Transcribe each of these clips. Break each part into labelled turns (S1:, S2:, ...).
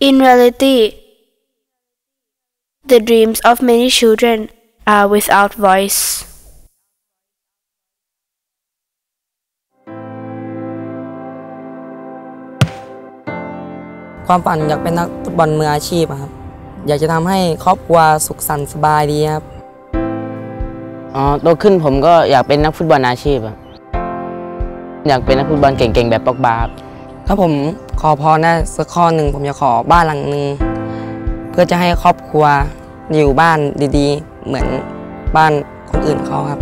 S1: In reality, the dreams of many children are without voice.
S2: ความฝันอยากเป็นนักฟุตบอลมืออาชีพครับอยากจะทำให้ครอบครัวสุขสันต์สบายดีครับ
S3: โตขึ้นผมก็อยากเป็นนักฟุตบอลอาชีพครับอยากเป็นนักฟุตบอลเก่งๆแบบป็อกบา
S2: ถ้าผมขอพรได้สักข้อหนึ่งผมจะขอบ้านหลังหนึ่งเพื่อจะให้ครอบครัวอยู่บ้านดีๆเหมือนบ้านคนอื่นเขาครับ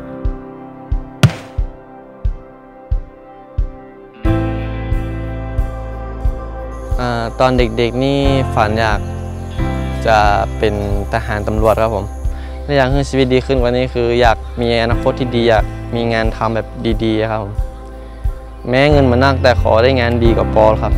S4: ตอนเด็กๆนี่ฝันอยากจะเป็นทหารตำรวจครับผมและอยากให้ชีวิตดีขึ้นกว่านี้คืออยากมีอนาคตที่ดีอยากมีงานทำแบบดีๆครับผมแม้เงินมันนักแต่ขอได้งานดีกว่าปอครับ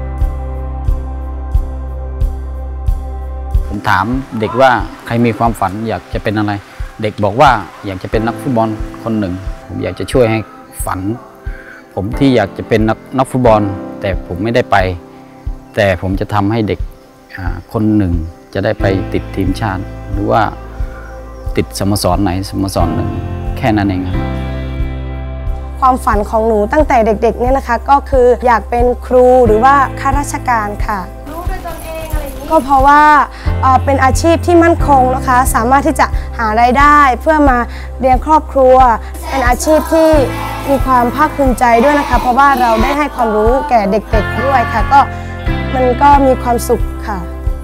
S5: ผมถามเด็กว่าใครมีความฝันอยากจะเป็นอะไรเด็กบอกว่าอยากจะเป็นนักฟุตบอลคนหนึ่งผมอยากจะช่วยให้ฝันผมที่อยากจะเป็นนักฟุตบอลแต่ผมไม่ได้ไปแต่ผมจะทำให้เด็กคนหนึ่งจะได้ไปติดทีมชาติหรือว่าติดสโมสรไหนสโมสรหนึ่งแค่นั้นเองครับ
S6: ความฝันของหนูตั้งแต่เด็กๆเนี่ยนะคะก็คืออยากเป็นครูหรือว่าข้าราชการค่ะรู้ด้วยตนเองอะไรอย่างนี้ก็เพราะว่าเป็นอาชีพที่มั่นคงนะคะสามารถที่จะหารายได้เพื่อมาเลี้ยงครอบครัวเป็นอาชีพที่มีความภาคภูมิใจด้วยนะคะเพราะว่าเราได้ให้ความรู้แก่เด็กๆด้วยค่ะก็มันก็มีความสุขค่ะ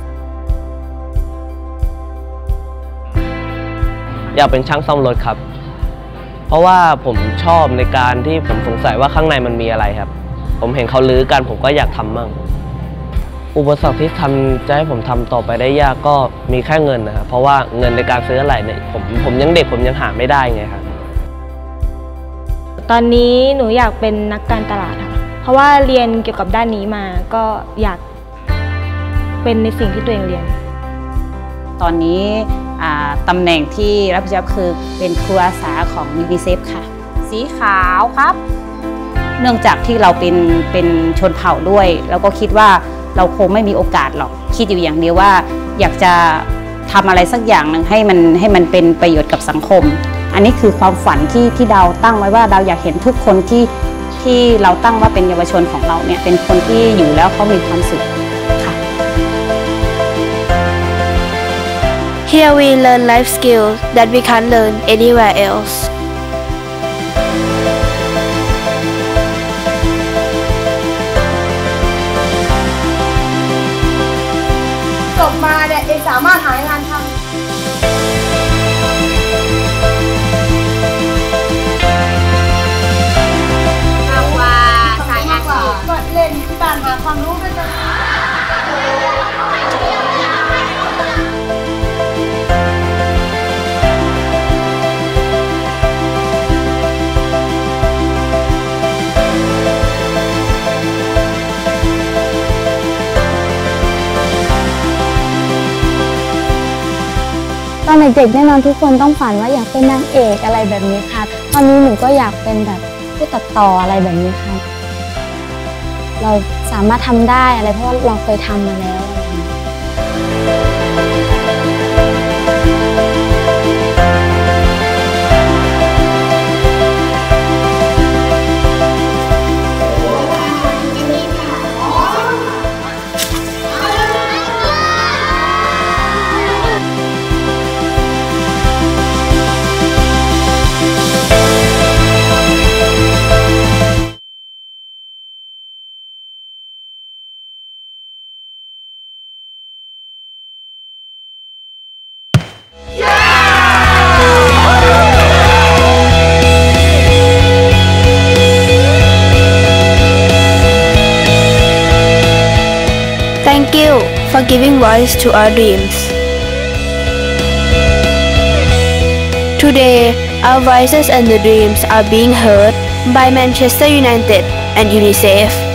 S7: อยากเป็นช่างซ่อมรถครับเพราะว่าผมชอบในการที่ผมสงสัยว่าข้างในมันมีอะไรครับผมเห็นเขาลื้อกันผมก็อยากทำมั่งอุปสรรคที่จะให้ผมทำต่อไปได้ยากก็มีแค่เงินนะครับเพราะว่าเงินในการซื้ออะไรเนี่ยผมยังเด็กผมยังหาไม่ได้ไงครับ
S8: ตอนนี้หนูอยากเป็นนักการตลาดค่ะเพราะว่าเรียนเกี่ยวกับด้านนี้มาก็อยากเป็นในสิ่งที่ตัวเองเรียน
S9: ตอนนี้ตำแหน่งที่รับผิดชอบคือเป็นครูอาสาของ UNICEF ค่ะสีขาวครับเนื่องจากที่เราเป็นชนเผ่าด้วยแล้วก็คิดว่าเราคงไม่มีโอกาสหรอกคิดอยู่อย่างเดียวว่าอยากจะทำอะไรสักอย่างหนึ่งให้มันเป็นประโยชน์กับสังคมอันนี้คือความฝันที่เราตั้งไว้ว่าเราอยากเห็นทุกคนที่เราตั้งว่าเป็นเยาวชนของเราเนี่ยเป็นคนที่อยู่แล้วเขามีความสุขค่ะ
S1: Here we learn life skills that we can't learn anywhere else.
S6: จบมาเนี่ยเองสามารถหางานทำก็เล่นที่บ้านหาความรู้ด้วยกัน
S10: ตอนเด็กๆแน่นอนทุกคนต้องฝันว่าอยากเป็นนางเอกอะไรแบบนี้ค่ะตอนนี้หนูก็อยากเป็นแบบผู้ตัดต่ออะไรแบบนี้ค่ะเราสามารถทำได้อะไรเพราะว่าเราเคยทำมาแล้ว
S1: Thank you for giving voice to our dreams. Today, our voices and the dreams are being heard by Manchester United and UNICEF.